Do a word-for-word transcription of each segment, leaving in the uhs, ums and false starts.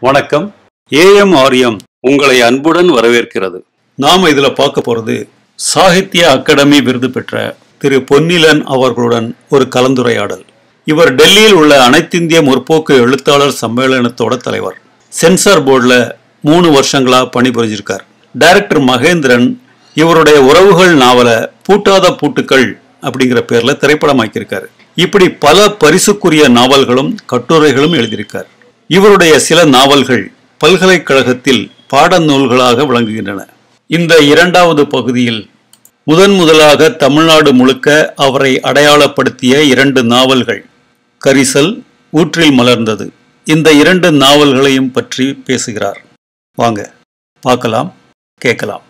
வணக்கம். ஏஎம்ஆர்எம் உங்களை அன்புடன் வரவேற்கிறது. நாம இதுல பார்க்க போறது சாகித்ய அகாடமி விருது பெற்ற திரு பொன்னிலன் அவர்களுடன் ஒரு கலந்துரையாடல். இவர் டெல்லியில் உள்ள அனைத்திந்திய முற்போக்கு எழுத்தாளர் சம்மேளனத்தோட தலைவர். சென்சார் போர்டில் மூணு வருஷங்களா பணிபுரிஞ்சிருக்கார். டைரக்டர் மகேந்திரன் இவருடைய உறவுகள் நாவலை பூட்டாத பூட்டுக்கள் அப்படிங்கிற பேர்ல திரைப்படமாக்கியிருக்காரு. இப்படி பல பரிசுக்குரிய நாவல்களும் கட்டுரைகளும் எழுதியிருக்கார். இவருடைய சில நாவல்கள் பல்கலைக்கழகத்தில் பாடநூல்களாக விளங்குகின்றன. இந்த இரண்டாவது பகுதியில் முதன் முதலாக தமிழ்நாடு முழுக்க அவரை அடையாளப்படுத்திய இரண்டு நாவல்கள் கரிசல், ஊற்றில் மலர்ந்தது. இந்த இரண்டு நாவல்களையும் பற்றி பேசுகிறார். வாங்க பார்க்கலாம், கேட்கலாம்.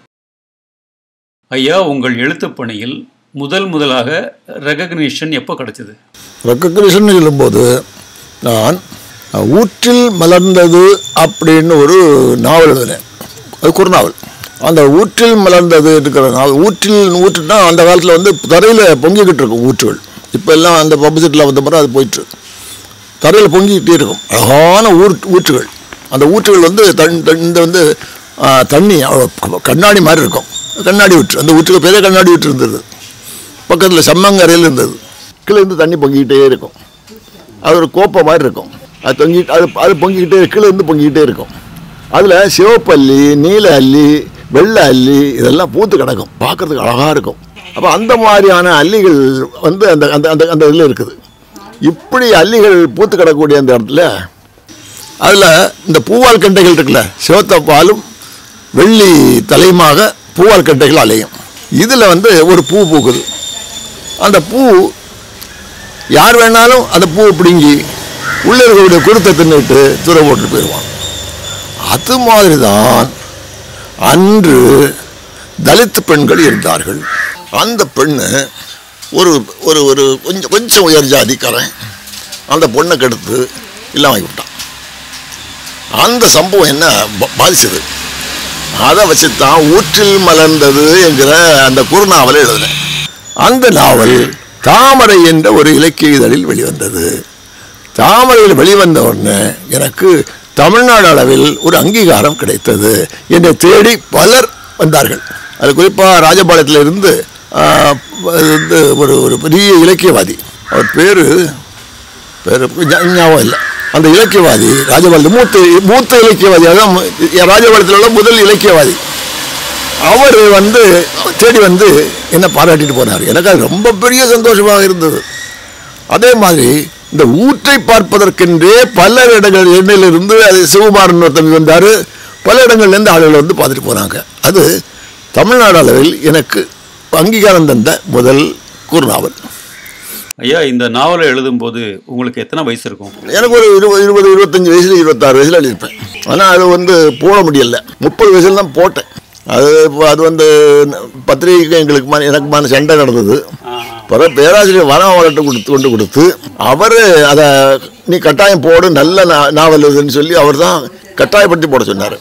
ஐயா, உங்கள் எழுத்துப் பணியில் முதல் முதலாக ரெகக்னிஷன் எப்போ கிடைச்சது? ரெகக்னிஷன் சொல்லும்போது நான் ஊற்றில் மலர்ந்தது அப்படின்னு ஒரு நாவல் எழுதினேன். அது குறுநாவல். அந்த ஊற்றில் மலர்ந்தது இருக்கிற நாவல், ஊற்றில் ஊற்றுனா அந்த காலத்தில் வந்து தரையில் பொங்கிக்கிட்டு இருக்கும் ஊற்றுகள். இப்போ எல்லாம் அந்த பப்ளிசிட்டியில் வந்த மாதிரி அது போயிட்டு தரையில் பொங்கிக்கிட்டே இருக்கும். அழகான ஊர் ஊற்றுகள். அந்த ஊற்றுகள் வந்து தண் இந்த வந்து தண்ணி கண்ணாடி மாதிரி இருக்கும். கண்ணாடி ஊற்று. அந்த ஊற்றுக்கு பெரிய கண்ணாடி ஊற்று இருந்தது. பக்கத்தில் செம்மங்கரையில் இருந்தது. கீழே இருந்து தண்ணி பொங்கிக்கிட்டே இருக்கும். அது ஒரு கோப்பை மாதிரி இருக்கும். அது தொங்கிட்டு அது அது பொங்கிக்கிட்டே கீழே இருந்து பொங்கிக்கிட்டே இருக்கும். அதில் சிவப்பு அல்லி, நீல அல்லி, வெள்ளை அல்லி இதெல்லாம் பூத்து கிடக்கும். பார்க்குறதுக்கு அழகாக இருக்கும். அப்போ அந்த மாதிரியான அல்லிகள் வந்து அந்த அந்த அந்த அந்த இதில் இருக்குது. இப்படி அல்லிகள் பூத்து கிடக்கக்கூடிய அந்த இடத்துல அதில் இந்த பூவால் கண்டைகள் இருக்குல்ல, சிவத்த பாலும் வெள்ளி தலையுமாக பூவால் கண்டைகள் அலையும். இதில் வந்து ஒரு பூ பூக்குது. அந்த பூ யார் வேணாலும் அந்த பூவை பிடுங்கி உள்ளே இருக்கக்கூடிய குருத்தை தின்னுட்டு துறை போட்டு போயிடுவான். அது மாதிரி தான் அன்று தலித்து பெண்கள் இருந்தார்கள். அந்த பெண்ணு ஒரு ஒரு ஒரு கொஞ்சம் கொஞ்சம் உயர் ஜாதிக்காரன் அந்த பொண்ணை கெடுத்து எல்லாம் வாங்கி விட்டான். அந்த சம்பவம் என்ன பாதிச்சது, அதை வச்சு தான் ஊற்றில் மலர்ந்தது என்கிற அந்த குறுநாவலை எழுதினேன். அந்த நாவல் தாமரை என்ற ஒரு இலக்கிய இதழில் வெளிவந்தது. தாமரையில் வெளிவந்த உடனே எனக்கு தமிழ்நாடு அளவில் ஒரு அங்கீகாரம் கிடைத்தது. என்னை தேடி பலர் வந்தார்கள். அது குறிப்பாக ராஜபாளையத்தில் இருந்து வந்து ஒரு ஒரு பெரிய இலக்கியவாதி, அவர் பேர் பேர் ஞாபகம் இல்லை. அந்த இலக்கியவாதி ராஜபாளையத்தில் மூத்த மூத்த இலக்கியவாதி, அதான் ராஜபாளையத்தில் உள்ள முதல் இலக்கியவாதி. அவர் வந்து தேடி வந்து என்னை பாராட்டிட்டு போனார். எனக்கு அது ரொம்ப பெரிய சந்தோஷமாக இருந்தது. அதே மாதிரி இந்த ஊற்றை பார்ப்பதற்கென்றே பல இடங்கள், எண்ணெயிலிருந்து அது சிவகுமாரன் தம்பி வந்தார், பல இடங்கள்லேருந்து ஆளுகள் வந்து பார்த்துட்டு போனாங்க. அது தமிழ்நாடு அளவில் எனக்கு அங்கீகாரம் தந்த முதல் குறுநாவல். ஐயா, இந்த நாவலை எழுதும்போது உங்களுக்கு எத்தனை வயசு இருக்கும்? எனக்கு ஒரு இருபது இருபது இருபத்தஞ்சி வயசுல இருபத்தாறு வயசுல எழுதியிருப்பேன். ஆனால் அது வந்து போட முடியல. முப்பது வயசுல தான் போட்டேன். அது அது வந்து பத்திரிகை எங்களுக்கு எனக்கு மான சண்டை நடந்தது. பிறகு பேராசிரியர் வனவளத்தை கொடுத்து கொண்டு கொடுத்து அவர் அதை நீ கட்டாயம் போடு, நல்ல நாவல் இதுன்னு சொல்லி அவர் தான் கட்டாயப்படுத்தி போட சொன்னார்.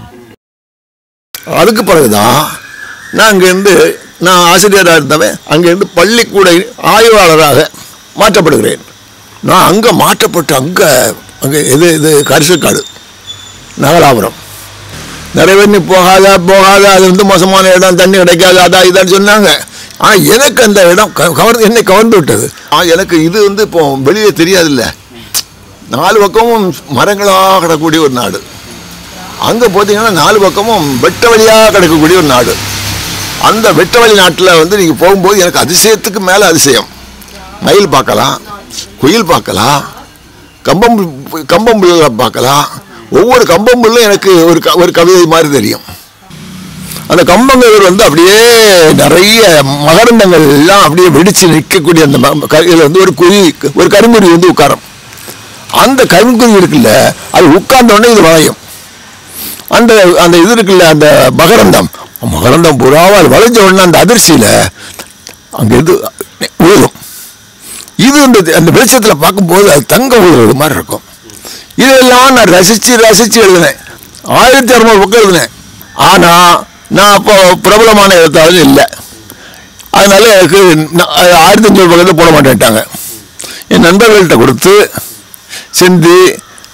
அதுக்கு பிறகுதான் நான் அங்கேருந்து, நான் ஆசிரியராக இருந்தவன் அங்கேருந்து பள்ளிக்கூட ஆய்வாளராக மாற்றப்படுகிறேன். நான் அங்கே மாற்றப்பட்டு அங்கே அங்கே இது இது கரிசக்காடு நகராபுரம். நிறைய பேர் நீ போகாத போகாத அது வந்து மோசமான இடம், தண்ணி கிடைக்காது, அதான் இதான்னு சொன்னாங்க. ஆனால் எனக்கு அந்த இடம் கவர் என்னை கவர்ந்து விட்டது. ஆனால் எனக்கு இது வந்து இப்போ வெளியே தெரியாதில்ல. நாலு பக்கமும் மரங்களாக கிடக்கக்கூடிய ஒரு நாடு. அங்கே பார்த்தீங்கன்னா நாலு பக்கமும் வெட்ட வழியாக கிடக்கக்கூடிய ஒரு நாடு. அந்த வெட்ட வழி நாட்டில் வந்து நீங்கள் போகும்போது எனக்கு அதிசயத்துக்கு மேலே அதிசயம். மயில் பார்க்கலாம், குயில் பார்க்கலாம், கம்பம் கம்பம்புல்லை பார்க்கலாம். ஒவ்வொரு கம்பம்புல்லும் எனக்கு ஒரு ஒரு கவிதை மாதிரி தெரியும். அந்த கம்பங்கள் வந்து அப்படியே நிறைய மகரந்தங்கள் எல்லாம் அப்படியே வெடிச்சு நிற்கக்கூடிய அந்த இதில் வந்து ஒரு குருவி, ஒரு கருங்குருவி வந்து உட்காரும். அந்த கருங்குருவி இருக்குல்ல, அது உட்கார்ந்தோடனே இது வளையும். அந்த அந்த இது இருக்குல்ல, அந்த மகரந்தம் மகரந்தம் புறாவா வளைஞ்ச உடனே அந்த அதிர்ச்சியில் அங்கேருந்து உழுகும். இது இந்த அந்த வெளிச்சத்தில் பார்க்கும்போது அது தங்க உழுவது மாதிரி இருக்கும். இதெல்லாம் நான் ரசித்து ரசித்து எழுதினேன். ஆயிரத்தி அறுநூறு பக்கம் எழுதினேன். ஆனால் நான் அப்போ பிரபலமான எழுத்தாளர் இல்லை. அதனால எனக்கு ஆயிரத்தி அஞ்சூறு பக்கத்தில் போட மாட்டேன்ட்டாங்க. என் நண்பர்கள்ட்ட கொடுத்து செந்தி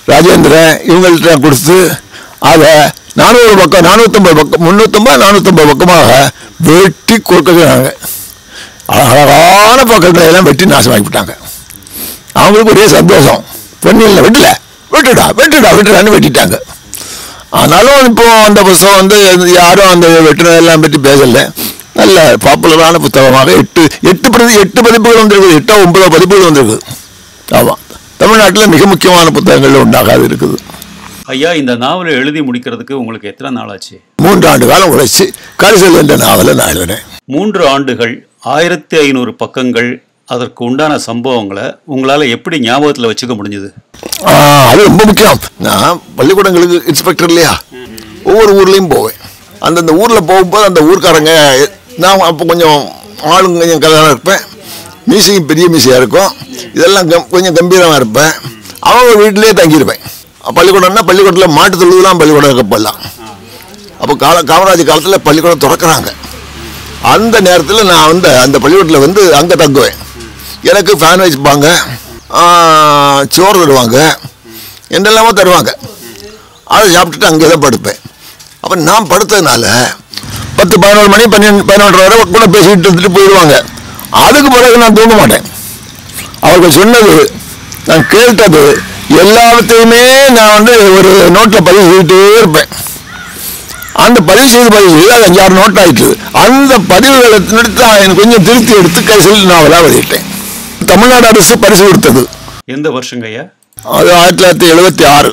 ராஜேந்திரன் இவங்கள்ட்ட கொடுத்து அதை நானூறு பக்கம் நானூற்றம்பது பக்கம் முந்நூற்றம்பது நானூற்றம்பது பக்கமாக வெட்டி கொடுக்குறாங்க. அழகான பக்கங்களை எல்லாம் வெட்டி நாசமாக்கிவிட்டாங்க. அவங்களுக்கு ஒரே சந்தோஷம், பொன்னியில் வெட்டல வெட்டுடா வெட்டுடா வெட்டுடான்னு வெட்டிட்டாங்க. ஆனாலும் இப்போ அந்த புத்தகம் வந்து யாரும் அந்த வெட்டுனதெல்லாம் பற்றி பேசலை. நல்ல பாப்புலரான புத்தகமாக எட்டு எட்டு பிரதி எட்டு பதிப்புகள் வந்திருக்குது, எட்டோ ஒன்பதோ பதிப்புகள் வந்திருக்கு. ஆமாம், தமிழ்நாட்டில் மிக முக்கியமான புத்தகங்கள் உண்டாகாது இருக்குது. ஐயா, இந்த நாவலை எழுதி முடிக்கிறதுக்கு உங்களுக்கு எத்தனை நாள் ஆச்சு? மூன்று ஆண்டு காலம் உழைச்சி கரிசல் என்ற நாவலை நான் எழுதினேன். மூன்று ஆண்டுகள், ஆயிரத்தி ஐநூறு பக்கங்கள், அதற்கு உண்டான சம்பவங்களை உங்களால் எப்படி ஞாபகத்தில் வச்சுக்க முடிஞ்சது? அது ரொம்ப முக்கியம். நான் பள்ளிக்கூடங்களுக்கு இன்ஸ்பெக்டர் இல்லையா, ஒவ்வொரு ஊர்லேயும் போவேன். அந்தந்த ஊரில் போகும்போது அந்த ஊர்க்காரங்க, நான் அப்போ கொஞ்சம் ஆளுங்க கொஞ்சம் கல்யாணம் இருப்பேன், மீசையும் பெரிய மீசையாக இருக்கும், இதெல்லாம் கம் கொஞ்சம் கம்பீரமாக இருப்பேன். அவங்க வீட்டிலே தங்கியிருப்பேன். பள்ளிக்கூடம்னா பள்ளிக்கூடத்தில் மாட்டு தொழுதுலாம் பள்ளிக்கூடம் இருக்கப்படலாம். அப்போ கால காமராஜ் காலத்தில் பள்ளிக்கூடம் திறக்கிறாங்க. அந்த நேரத்தில் நான் வந்து அந்த பள்ளிக்கூடத்தில் வந்து அங்கே தங்குவேன். எனக்கு ஃபேன் வச்சுப்பாங்க, சோறு தருவாங்க, என்னெல்லாமோ தருவாங்க. அதை சாப்பிட்டுட்டு அங்கே தான் படுப்பேன். அப்போ நான் படுத்ததுனால பத்து பதினோரு மணி பன்னெண்டு பதினொன்றரை வரை கூட பேசிக்கிட்டு இருந்துட்டு போயிடுவாங்க. அதுக்கு பிறகு நான் தூங்க மாட்டேன். அவர்கள் சொன்னது, நான் கேட்டது எல்லாத்தையுமே நான் வந்து ஒரு நோட்டில் பதிவு செய்துட்டே இருப்பேன். அந்த பதிவு செய்து பதிவு செய்து அது அஞ்சாறு நோட் ஆயிடுச்சு. அந்த பதிவுகளை எடுத்து எனக்கு கொஞ்சம் திருத்தி எடுத்து கரிசல் நாவலாக வெளியிட்டேன். தமிழ்நாடு அரசு பரிசு கொடுத்தது. எந்த வருஷங்க ஐயா? அது ஆயிரத்தி தொள்ளாயிரத்தி எழுபத்தி ஆறு.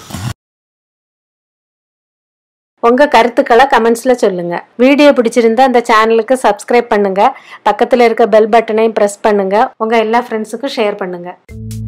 உங்க கருத்துக்களை கமெண்ட்ஸ்ல சொல்லுங்க. வீடியோ பிடிச்சிருந்தா அந்த சேனலுக்கு சப்ஸ்கிரைப் பண்ணுங்க. பக்கத்துல இருக்க பெல் பட்டனையும் பிரஸ் பண்ணுங்க. உங்க எல்லா ஃப்ரெண்ட்ஸுக்கும் ஷேர் பண்ணுங்க.